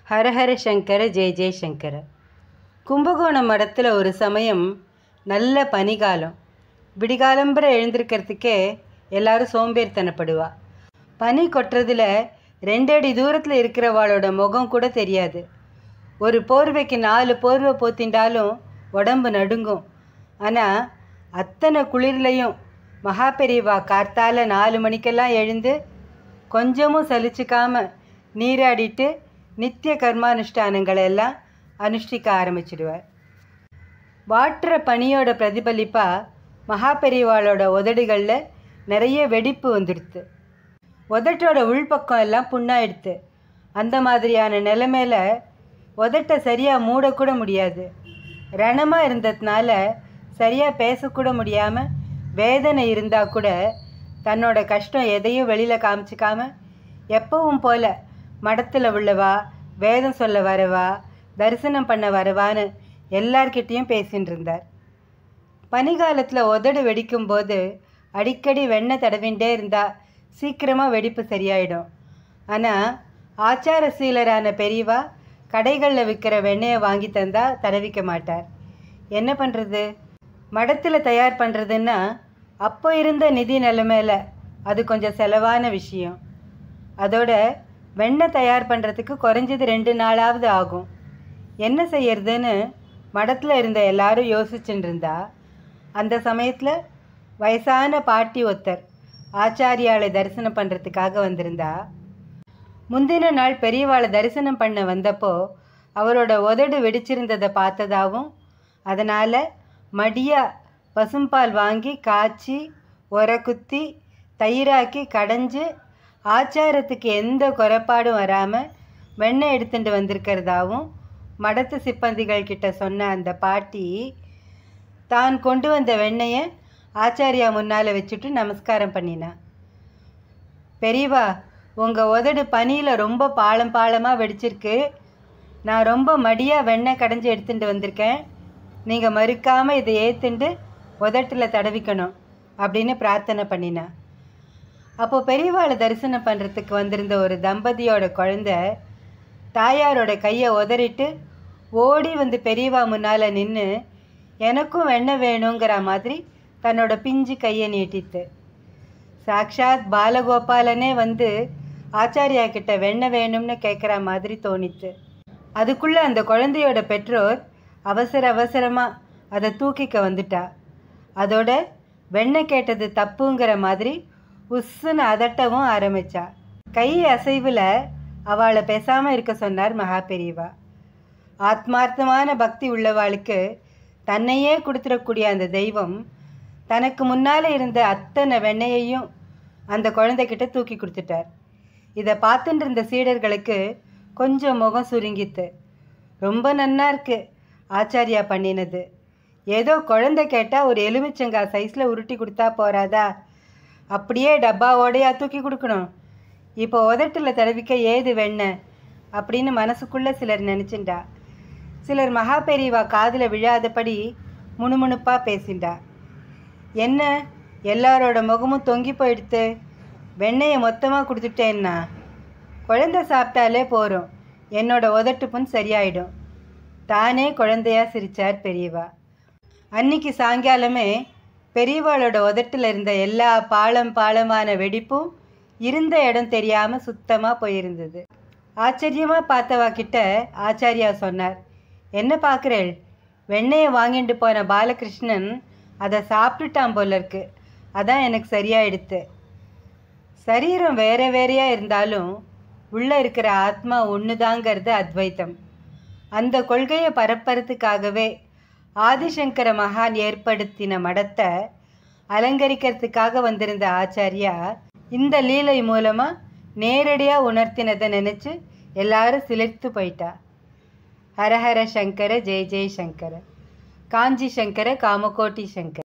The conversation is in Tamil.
ஹரஹர சங்கர ஜெய ஜெய சங்கர. கும்பகோணம் மடத்தில் ஒரு சமயம் நல்ல பனிகாலம். விடிகாலம்புற எழுந்திருக்கிறதுக்கே எல்லாரும் சோம்பேறித்தனப்படுவா. பனி கொட்டுறதுல 2 அடி தூரத்தில் இருக்கிறவாளோட முகம் கூட தெரியாது. ஒரு போர்வைக்கு 4 போர்வை போத்திண்டாலும் உடம்பு நடுங்கும். ஆனால் அத்தனை குளிர்லையும் மகாபெரியவா கார்த்தால 4 மணிக்கெல்லாம் எழுந்து கொஞ்சமும் சலிச்சிக்காம நீராடிட்டு நித்திய கர்மானுஷ்டானங்களை எல்லாம் அனுஷ்டிக்க ஆரம்பிச்சிடுவார். வாட்டுற பனியோட பிரதிபலிப்பாக மகாபெரியவாளோட உதடுகளில் நிறைய வெடிப்பு வந்துடுது. உதட்டோட உள்பக்கம் எல்லாம் புண்ணாயிடுது. அந்த மாதிரியான நிலைமையில உதட்டை சரியாக மூடக்கூட முடியாது. ரணமாக இருந்ததுனால சரியாக பேசக்கூட முடியாமல் வேதனை இருந்தால் கூட தன்னோட கஷ்டம் எதையும் வெளியில் காமிச்சிக்காம எப்பவும் போல மடத்தில் உள்ளவா, வேதம் சொல்ல வரவா, தரிசனம் பண்ண வரவான்னு எல்லார்கிட்டேயும் பேசின்னு இருந்தார். பனிகாலத்தில் உதடு வெடிக்கும்போது அடிக்கடி வெண்ணெய் தடவிண்டே இருந்தால் சீக்கிரமாக வெடிப்பு சரியாயிடும். ஆனால் ஆச்சாரசீலரான பெரியவா கடைகளில் விற்கிற வெண்ணெயை வாங்கி தந்தால் தடவிக்க மாட்டார். என்ன பண்ணுறது? மடத்தில் தயார் பண்ணுறதுன்னா அப்போ இருந்த நிதி நிலைமையில் அது கொஞ்சம் செலவான விஷயம். அதோட வெண்ணெய் தயார் பண்ணுறதுக்கு குறைஞ்சது 2 நாளாவது ஆகும். என்ன செய்யறதுன்னு மடத்தில் இருந்த எல்லாரும் யோசிச்சுட்டு இருந்தா அந்த சமயத்தில் வயசான பாட்டி ஒருத்தர் ஆச்சாரியாளை தரிசனம் பண்ணுறதுக்காக வந்திருந்தா. முந்தின நாள் பெரியவாளை தரிசனம் பண்ண வந்தப்போ அவரோட உதடு வெடிச்சிருந்ததை பார்த்ததாகவும் அதனால் மடியாக பசும்பால் வாங்கி காய்ச்சி உர குத்தி தயிராக்கி கடைஞ்சு ஆச்சாரத்துக்கு எந்த குறைபாடும் வராமல் வெண்ணெய் எடுத்துட்டு வந்திருக்கிறதாவும் மடத்து சிப்பந்திகள் கிட்ட சொன்ன அந்த பாட்டி தான் கொண்டு வந்த வெண்ணெயை ஆச்சாரியா முன்னால் வச்சுட்டு நமஸ்காரம் பண்ணினா. பெரியவா, உங்கள் உதடு பனியில் ரொம்ப பாளமாக வெடிச்சிருக்கு. நான் ரொம்ப மடியாக வெண்ணெய் கடைஞ்சி எடுத்துகிட்டு வந்திருக்கேன். நீங்கள் மறுக்காமல் இதை ஏற்றுண்டு உதட்டில் தடவிக்கணும் அப்படின்னு பிரார்த்தனை பண்ணினா. அப்போது பெரியவாளை தரிசனம் பண்ணுறதுக்கு வந்திருந்த ஒரு தம்பதியோட குழந்தை தாயாரோட கையை உதறிட்டு ஓடி வந்து பெரியவா முன்னால் நின்று எனக்கும் வெண்ணெய் வேணுங்கிற மாதிரி தன்னோட பிஞ்சு கையை நீட்டித்து. சாக்ஷாத் பாலகோபாலனே வந்து ஆச்சாரியா கிட்ட வெண்ணெய் வேணும்னு கேட்குற மாதிரி தோணித்து. அதுக்குள்ளே அந்த குழந்தையோட பெற்றோர் அவசரமாக அதை தூக்கிக்க வந்துட்டா. அதோட வெண்ணெய் கேட்டது தப்புங்கிற மாதிரி உஸ்ஸுன்னு அதட்டவும் ஆரம்பித்தா. கை அசைவில் அவளை பேசாமல் இருக்க சொன்னார் மகாபெரியவா. ஆத்மார்த்தமான பக்தி உள்ளவாளுக்கு தன்னையே கொடுத்துடக்கூடிய அந்த தெய்வம் தனக்கு முன்னால் இருந்த அத்தனை வெண்ணெயையும் அந்த குழந்தைகிட்ட தூக்கி கொடுத்துட்டார். இதை பார்த்துட்டு இருந்த சீடர்களுக்கு கொஞ்சம் முகம் சுருங்கித்து. ரொம்ப நன்னா இருக்கு ஆச்சாரியா பண்ணினது. ஏதோ குழந்தை கேட்டால் ஒரு எலுமிச்சங்காய் சைஸில் உருட்டி கொடுத்தா போறாதா? அப்படியே டப்பாவோடையா தூக்கி கொடுக்கணும்? இப்போ உதட்டில் தடவிக்க ஏது வெண்ணெய் அப்படின்னு மனசுக்குள்ளே சிலர் நினச்சிண்டா. சிலர் மகாபெரியவா காதில் விழாதபடி முணுமுணுப்பாக பேசிண்டா. என்ன எல்லாரோட முகமும் தொங்கி போயிடுத்து? வெண்ணெயை மொத்தமாக கொடுத்துட்டேன்னா குழந்தை சாப்பிட்டாலே போகிறோம், என்னோட உதட்டு புண் சரியாயிடும். தானே குழந்தையா சிரித்தார் பெரியவா. அன்னைக்கு சாயங்காலமே பெரியவாளோட உதட்டில் இருந்த எல்லா பாளமான வெடிப்பும் இருந்த இடம் தெரியாமல் சுத்தமாக போயிருந்தது. ஆச்சரியமாக பார்த்தவா கிட்ட ஆச்சாரியா சொன்னார், என்ன பார்க்குறேள்? வெண்ணெயை வாங்கிட்டு போன பாலகிருஷ்ணன் அதை சாப்பிட்டுட்டான் போல இருக்கு. அதான் எனக்கு சரியாயிடுத்து. சரீரம் வேறையாக இருந்தாலும் உள்ளே இருக்கிற ஆத்மா ஒன்றுதாங்கிறது அத்வைத்தம். அந்த கொள்கையை பரப்புறதுக்காகவே ஆதிசங்கர மகான் ஏற்படுத்தின மடத்தை அலங்கரிக்கிறதுக்காக வந்திருந்த ஆச்சாரியா இந்த லீலை மூலமாக நேரடியாக உணர்த்தினதை நினச்சி எல்லாரும் சிலிர்த்து போயிட்டா. ஹரஹர சங்கர ஜெய ஜெய சங்கர. காஞ்சி சங்கர காமகோட்டி சங்கர.